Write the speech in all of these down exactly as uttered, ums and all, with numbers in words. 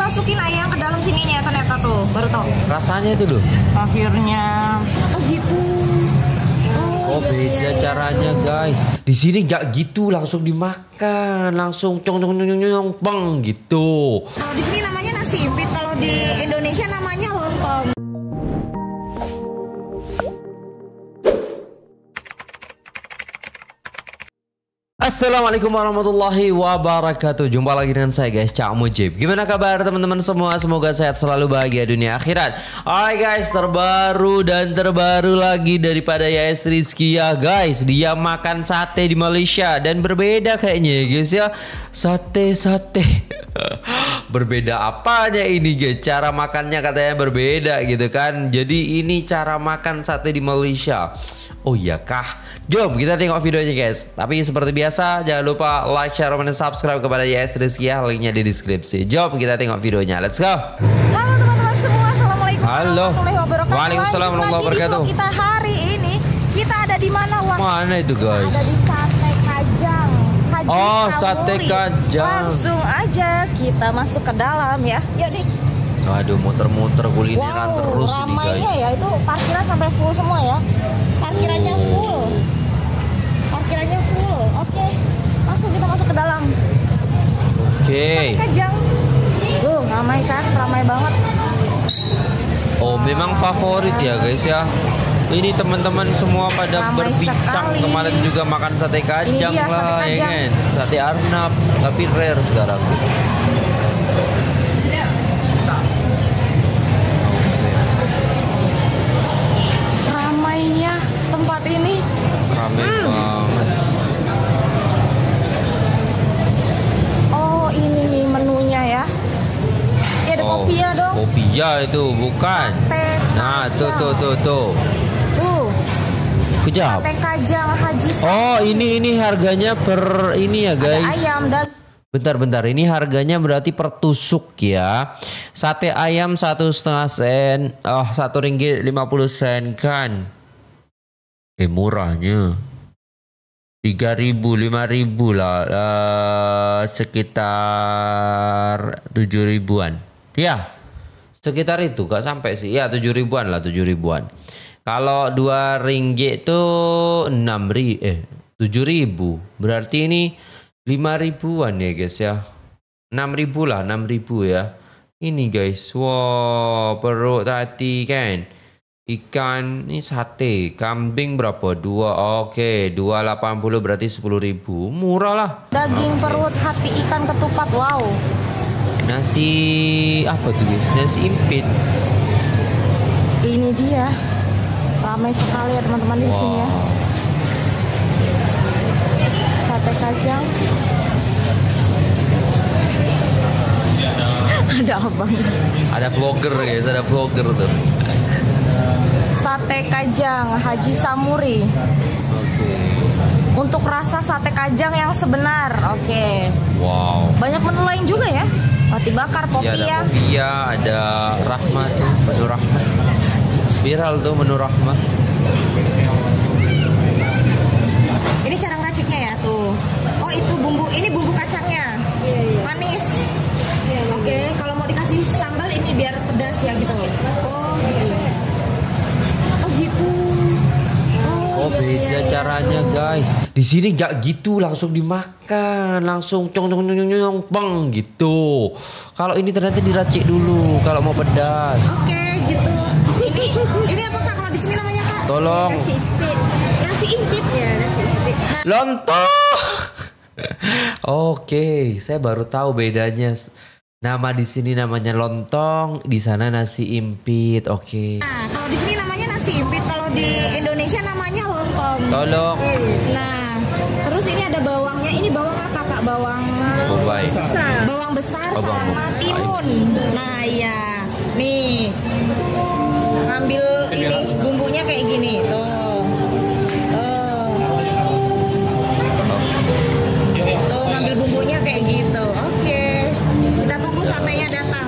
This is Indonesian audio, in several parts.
masukin ayam ke dalam sininya ternyata tuh, baru tahu. Rasanya itu loh. Akhirnya. Oh gitu. Oh, oh beda iya, iya, caranya iya. Guys. Di sini nggak gitu, langsung dimakan, langsung cong cong cong cong peng gitu. Kalau di sini namanya nasi impit, kalau di Indonesia namanya lontong. Assalamualaikum warahmatullahi wabarakatuh. Jumpa lagi dengan saya guys, Cak Mujib. Gimana kabar teman-teman semua? Semoga sehat selalu, bahagia dunia akhirat. Alright guys, terbaru dan terbaru lagi daripada Yayas Rizky ya guys. Dia makan sate di Malaysia dan berbeda kayaknya ya guys ya. Sate-sate berbeda apanya ini guys? Cara makannya katanya berbeda gitu kan. Jadi ini cara makan sate di Malaysia. Oh iya kah? Jom kita tengok videonya guys. Tapi seperti biasa jangan lupa like, share, dan subscribe kepada Yayas Rizky ya. Linknya di deskripsi. Jom kita tengok videonya. Let's go. Halo teman-teman semua. Assalamualaikum warahmatullahi wabarakatuh. Waalaikumsalam warahmatullahi wabarakatuh. Kita hari ini kita ada di mana Wah? Mana itu guys? Ada di Sate Kajang. Haji oh Samuri. Sate Kajang. Langsung aja kita masuk ke dalam ya. Yuk nih. Aduh muter-muter kulineran wow, terus ini guys. Ya itu parkiran sampai full semua ya. Parkirannya oh. full. Parkirannya full. Oke. Langsung kita masuk ke dalam. Oke. Okay. Sate Kajang. Tuh, ramai kan? Ramai banget. Oh, memang favorit ya guys ya. Ini teman-teman semua pada ramai berbincang sekali. Kemarin juga makan sate kajang dia, lah sate kajang. Ya kan. Sate Arnab, tapi rare sekarang. Ramainya tempat ini. Ramai hmm. banget. Oh, ini menunya ya. Ya ada oh, kopia dong. Kopia itu bukan. Sate nah, tuh tuh tuh tuh. Tuh. Kejap. Sate Kajang Haji Samuri. Oh, ini ini harganya per ini ya guys. Ada ayam dan bentar-bentar, ini harganya berarti per tusuk ya. Sate ayam satu setengah sen, oh satu ringgit lima puluh sen kan. Eh murahnya. Tiga ribu, lima ribu lah, uh, sekitar tujuh ribuan. Ya, sekitar itu, gak sampai sih. Ya tujuh ribuan lah, tujuh ribuan. Kalau dua ringgit tuh enam ribu, eh tujuh ribu. Berarti ini lima ribuan ya guys ya. Enam ribu lah, enam ribu ya. Ini guys, wow perut tadi kan. Ikan ini sate, kambing berapa? Dua, oke, dua delapan puluh berarti sepuluh ribu, murah lah. Daging perut, hati ikan ketupat, wow. Nasi apa tuh guys? Nasi impit. Ini dia, ramai sekali ya teman-teman di wow. sini ya. Sate Kajang. Ada abang. Ada vlogger guys, ada vlogger tuh. Sate Kajang Haji Samuri. Oke. Okay. Untuk rasa sate kajang yang sebenar. Oke. Okay. Wow. Banyak menu lain juga ya. Roti bakar, popia. Ya, ada popia, ada rahmat tuh, menu rahmat. Viral tuh menu rahmat. Ini cara ngeraciknya ya tuh. Oh itu bumbu, ini bumbu kacangnya. Manis. Oke, okay. Kalau mau dikasih sambal ini biar pedas ya gitu. Oh gitu. Oh gitu. Oh, oh beda iya, iya, caranya iya. Guys. Di sini nggak gitu, langsung dimakan, langsung cong cong cong cong peng gitu. Kalau ini ternyata diracik dulu kalau mau pedas. Oke okay, gitu. Ini ini apa Kak? Kalau di sini namanya Kak? Tolong. Nasi impit. Nasi impit ya, nasi impit. Lontong. Oke, saya baru tahu bedanya. Nama di sini namanya lontong, di sana nasi impit. Oke. Nah, kalau di sini namanya nasi impit, kalau di Indonesia namanya lontong. Tolong. Nah, terus ini ada bawangnya. Ini bawang apa Kak? Bawang bombay. Besar. Bawang besar oh, sama bawang timun. Nah, iya. Nih. Ngambil ini bumbunya kayak gini, tuh. Tuh, ngambil bumbunya kayak gitu. Oke. Kita tunggu satenya datang.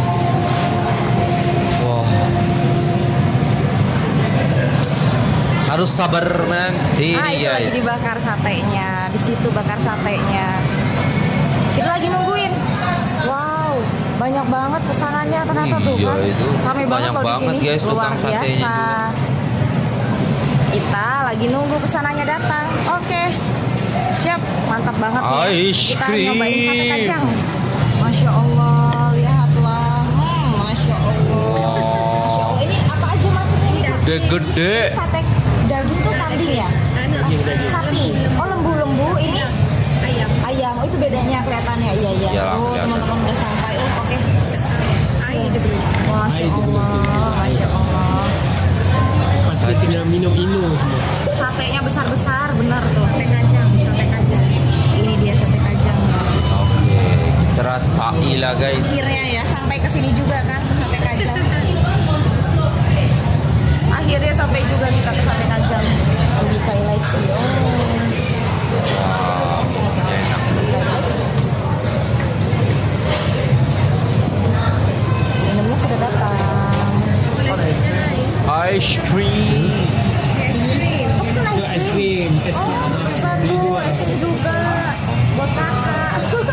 Wow. harus sabar nanti Ah, itu lagi guys. dibakar satenya, di situ bakar satenya. Kita lagi nungguin. Wow, banyak banget pesanannya ternyata tuh Iya, kan. itu Ramai banget banyak loh di banget, sini, guys, luar tukang satenya biasa. juga. Kita lagi nunggu pesanannya datang. Oke, siap, mantap banget nih. Ice Kita cream. nyobain sate kacang. Masya Allah, lihatlah. Hmm, Masya Allah. Masya Allah. Ini apa aja macamnya nih? Kak? Gede-gede. Ini sate daging tuh kambing ya? Sapi. Oh, lembu-lembu ini ayam. Ayam. Oh, itu bedanya kelihatannya. Iya, iya. Ya, Oh, kelihatan. teman-teman udah sampai. Oh, oke. Masya Allah. Masya Allah. Pasti kena minum inu. Satenya besar-besar, benar tuh. Sate kacang, sate kacang. Ini dia sate kacang. Oke, terasa ilah guys. Akhirnya ya sampai ke sini juga kan ke sate kacang. Akhirnya sampai juga kita ke sate kacang. Di Thailand. Wow, enak. Minumnya sudah datang. Ice cream. Oh, pesan Itu ice es cream. krim, es krim. Oh, pesan tuh es krim juga buat kakak.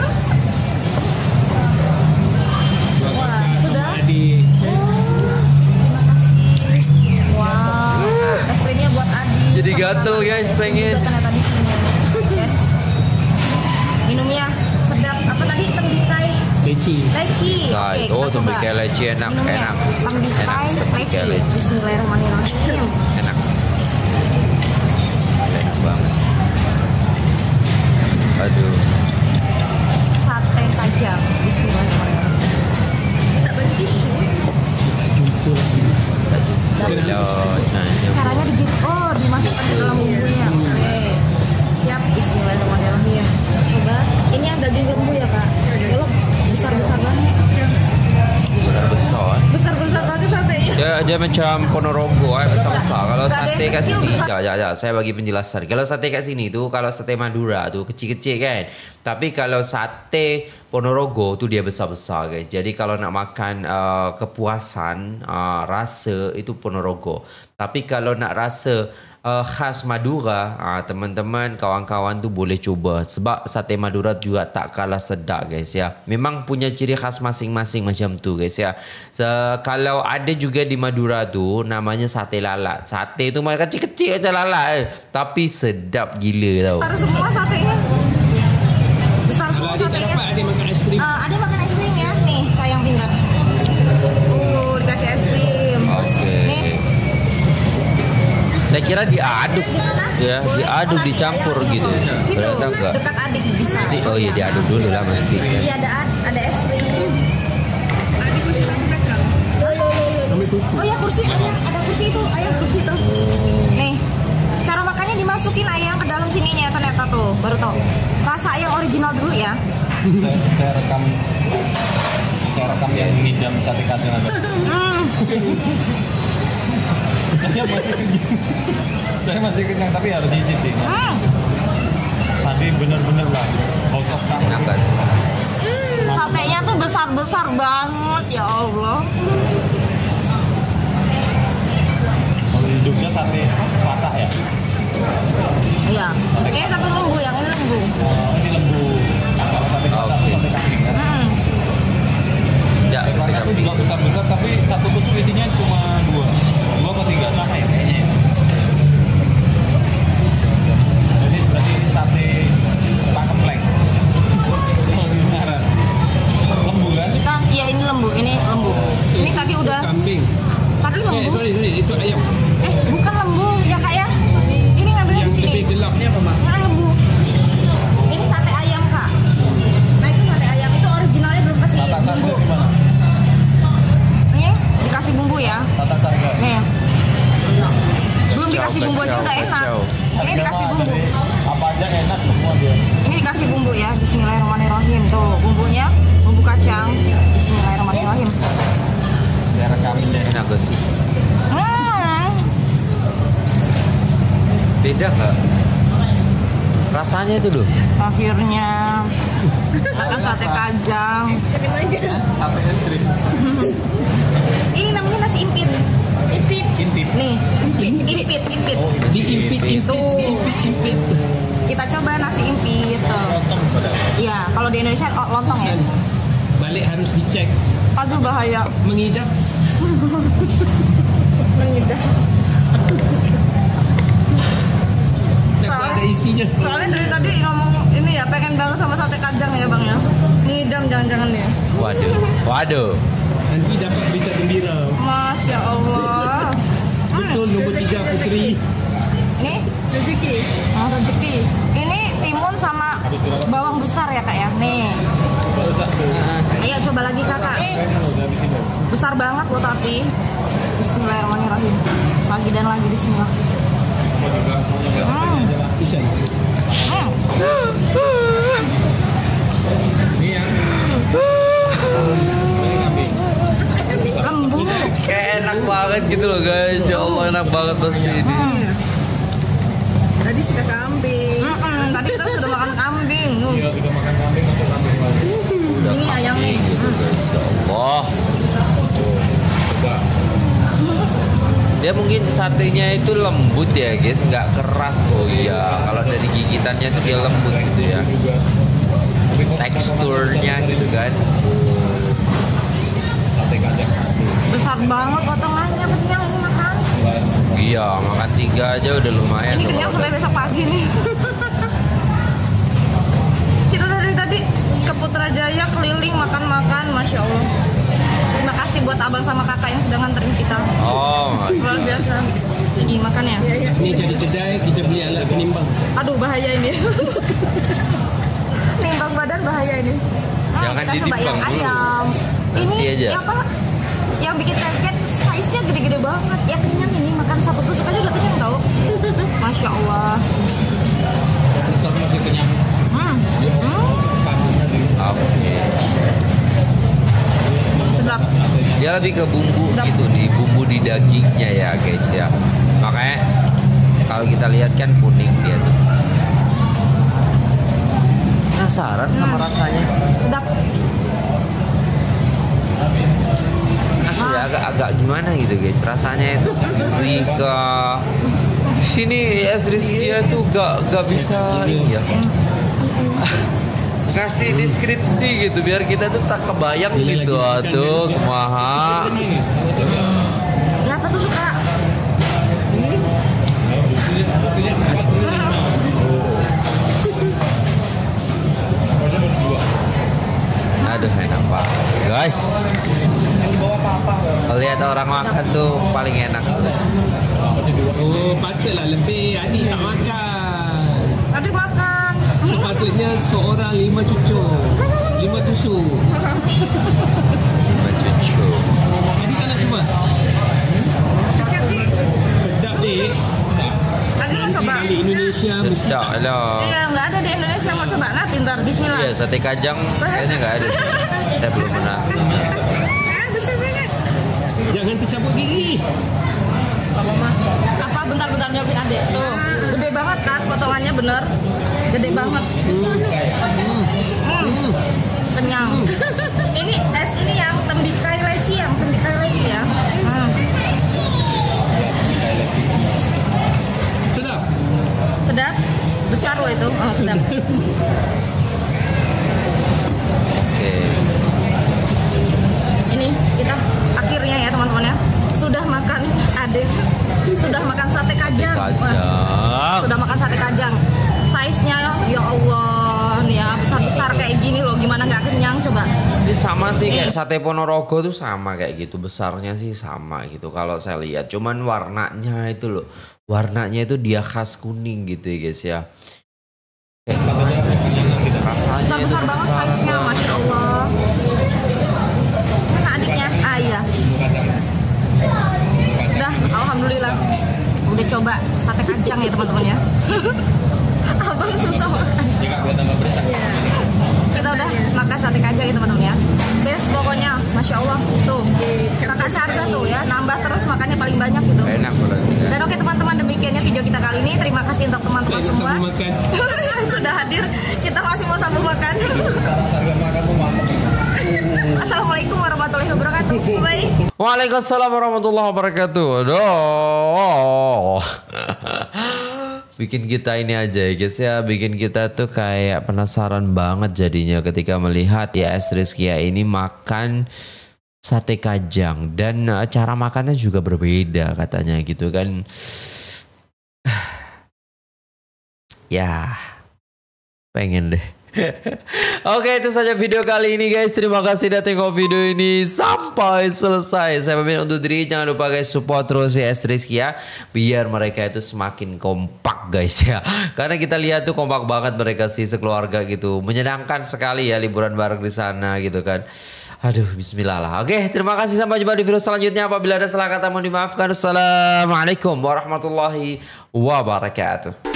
Wah, sudah. Di Terima kasih. Wow, es krimnya buat Adi. Jadi Sama gatel, kakak. guys, Es krim pengen. juga ternyata di sini. Yes. Minumnya sedap. Apa tadi? Tembikai leci. leci. Guys, Oke, oh, kita tembikai coba. leci enak, Minumnya. enak. Tembikai Enak, tembikai leci. leci. Bismillahirrahmanirrahim. Enak. Enak banget. Aduh. Sate kacang. Bismillahirrahmanirrahim. Tak bagi tisu. Caranya digigit, oh dimasukkan ke dalam bumbunya. Oke, siap. Bismillahirrahmanirrahim. Coba, ini yang daging lembu ya kak. Kalau besar-besar banget. Besar-besar. Besar-besar banget satenya. Ya, dia macam Ponorogo, eh, besar-besar. Kalau Nggak ada sate yang kat kecil, sini, besar. ya, ya, ya, saya bagi penjelasan. Kalau sate kat sini tuh, kalau sate Madura tuh kecil-kecil kan. Tapi kalau sate Ponorogo tuh dia besar-besar guys. Jadi kalau nak makan uh, kepuasan uh, rasa itu Ponorogo. Tapi kalau nak rasa uh, khas Madura, uh, teman-teman, kawan-kawan tuh boleh cuba. Sebab sate Madura juga tak kalah sedap guys ya. Memang punya ciri khas masing-masing macam tu guys ya. So, kalau ada juga di Madura tuh namanya sate lalat. Sate tu macam kecil-kecil macam lalat eh. Tapi sedap gila tau. Taruh semua satenya. Besar Kalau semua adik tak satenya. dapat, adik makan es krim. Uh, ada makan es krim ya? Nih, sayang pinggan. Uh, dikasih es krim. Oke. Nih. Saya kira diaduk Di mana? ya, Boleh. diaduk Oh, nanti dicampur ayam. gitu. Situ, Ternyata enggak. dekat adik bisa. Di- Oh iya diaduk dulu lah mesti. Iya ada ada es krim. Ambil kuku. Oh ya kursi ayam, ada kursi itu, ayam kursi itu. Nih, cara makannya dimasukin ayam ke dalam sininya ternyata tuh, baru tau. Rasa ayam original dulu ya. saya, saya rekam saya rekam yang ngidam sate kacang ada. Hmm, saya masih kenyang saya masih kenyang tapi harus dicicip hmm, nanti bener-bener lah bosok kan Enak gak sih? hmm, satenya tuh besar besar banget ya Allah. kalau di Jogja sate patah ya. Iya, ini tapi lembu yang ini lembu. Oh, ini lembu kalau sate patah itu sate kambing kan. Hmm. Sejak Sate patah itu juga besar-besar tapi satu tusuk isinya cuma dua dua atau tiga sama ya kayaknya ya. Jadi berarti ini sate pakempleng. Oh, di Ungaran. Lembu kan? Kita, iya ini lembu, ini lembu. Ini tadi udah, Kambing. tadi Eh, lembu. sorry, sorry, itu ayam. Eh, bukan lembu ya kak ya? Ini ngambilnya Yang di sini. lebih gelap ni apa, Mak? Nah, lembu. Ini sate ayam kak. Nah itu sate ayam itu originalnya belum kasih Tata sarga bumbu. gimana? Ini dikasih bumbu ya. Tata sarga. Nih. Belum Kacau, dikasih bumbu aja kacau, udah enak. kacau. Ini dikasih Sarga mah bumbu. dari apa aja enak semua dia. Ini dikasih bumbu ya. Bismillahirrahmanirrahim. Tuh bumbunya, bumbu kacang. Bismillahirrahmanirrahim. Saya rekamin deh. Enak gak sih? Hmm. Beda nggak? Rasanya itu loh. Akhirnya makan sate kacang. Sate es krim. Ini namanya nasi impit. Intip. Intip. Nih, impit, impit. Diimpit, impit, Tuh. impit, impit. Kita coba nasi impit. Tuh. Iya, kalau di Indonesia oh, lontong ya. Balik harus dicek. Aduh bahaya. Mengidap. Mengidap. Tak ada isinya. Soalnya dari tadi ngomong ini ya pengen banget sama sate kajang ya bang ya. Ngidam jangan-jangan ya. Waduh, waduh. Nanti dapat berita gembira. Masya Allah. Betul nomor tiga Putri. Ini rezeki. Oh, rezeki. Ini timun sama bawang besar ya kak ya. Nih. Ayo coba lagi kakak. Besar banget loh tapi. Bismillahirrahmanirrahim. Lagi dan lagi Bismillah. Hmm. Bisa. Hmm. Ini yang Lembut. Kayak enak banget gitu loh guys. Ya Allah enak banget pasti ini. Hmm. Tadi sudah kambing. Hmm, tadi kita sudah makan kambing. Nuh. Iya, udah makan kambing masuk kambing lagi. Udah Ini ayam nih. kambing gitu guys. Ya Allah. Dia mungkin satenya itu lembut ya guys, nggak keras. Oh iya, kalau dari gigitannya itu dia lembut gitu ya. Teksturnya gitu kan. Sate kacang. Besar banget potongannya, kenyang ini makan. Iya, makan tiga aja udah lumayan. Ini kenyang sampai besok pagi nih. Kita dari tadi ke Putrajaya keliling makan-makan, masya Allah. Terima kasih buat abang sama kakak yang sudah nganterin kita. Oh, Luar biasa. Jadi makan ya. Ini jadi kedai kita beli alat penimbang. Aduh bahaya ini. Nimbang badan bahaya ini. Hmm, Jangan kita coba yang ditimbang dulu. ayam. Ini Nanti aja. yang apa? Yang bikin kaget, size-nya gede-gede banget. Ya kenyang ini, makan satu tusuk aja udah kenyang tau. Masya Allah. Besar masih kenyang. Hmm. Hmm. oke. Sedap. Dia lebih ke bumbu gitu, di bumbu di dagingnya ya guys ya. Makanya kalau kita lihat kan kuning dia tuh. Penasaran sama rasanya. Sedap. Asli agak-agak gimana gitu guys. Rasanya itu lebih ke sini es Rizkia tuh gak gak bisa ini ya. Ngasih deskripsi gitu biar kita tuh tak kebayang Ini gitu. lagi Aduh, kumaha. Kenapa tuh suka? Aduh enak banget guys. Lihat orang makan tuh paling enak sudah. Oh, patutlah lebih. Adik tak makan. Adik makan. Sepatutnya seorang lima cucu. Lima tusuk. Lima cucu. Adik tak nak cuba? Sedap dik. Sedap dik. Adik mau coba. Balik Indonesia mesti Sedap lah. Iya nggak ada di Indonesia, mau coba. Nah pintar. Bismillah. Iya sate kajang kayaknya nggak ada. Saya belum pernah. Ah, besar banget. jangan tercabut gigi. Apa mah? Apa bentar-bentar nyopin adik. Tuh, gede banget kan potongannya bener. Gede banget. Hmm. Kenyang. Ini es ini yang tembikai leci, yang tembikai leci ya. Hmm. Sedap. Sedap. Besar loh itu. Oh, sedap. Oke. Ini kita akhirnya ya teman-teman ya. Sudah makan adik. Sudah makan sate kajang. Wah, Kajang. sudah makan sate kajang. Size-nya ya Allah nih ya besar-besar kayak gini loh. Gimana nggak kenyang coba? Ini sama sih kayak sate Ponorogo tuh sama kayak gitu, besarnya sih sama gitu kalau saya lihat. Cuman warnanya itu loh, warnanya itu dia khas kuning gitu ya guys ya. Kayak rasanya itu Besar-besar banget besar size-nya, banget. masya Allah. Mana adiknya? Ah iya. Udah, alhamdulillah. Udah coba sate kacang ya teman-teman ya. Abang susah makan. Kita udah makan sate kacang ya teman-teman ya. Best pokoknya, masya Allah. Tuh, kakak Syarda tuh ya, nambah terus makannya paling banyak gitu. Enak berarti ya. Dan oke teman-teman, demikiannya video kita kali ini. Terima kasih untuk teman-teman Saya semua sambung makan. yang sudah hadir. Kita masih mau sambung makan. Assalamualaikum warahmatullahi wabarakatuh. ketemu. Baik. Waalaikumsalam warahmatullahi wabarakatuh. Aduh. Bikin kita ini aja ya guys ya. Bikin kita tuh kayak penasaran banget jadinya ketika melihat ya Es Rizkia ini makan sate kajang. Dan uh, cara makannya juga berbeda katanya gitu kan. Ya, pengen deh. Oke, itu saja video kali ini guys. Terima kasih udah tengok video ini sampai selesai. Saya pamit undur diri. Jangan lupa guys support terus ya Es Rizkia biar mereka itu semakin kompak guys ya. Karena kita lihat tuh kompak banget mereka sih sekeluarga gitu. Menyenangkan sekali ya liburan bareng di sana gitu kan. Aduh, bismillah lah. Oke, terima kasih, sampai jumpa di video selanjutnya. Apabila ada salah kata mohon dimaafkan. Assalamualaikum warahmatullahi wabarakatuh.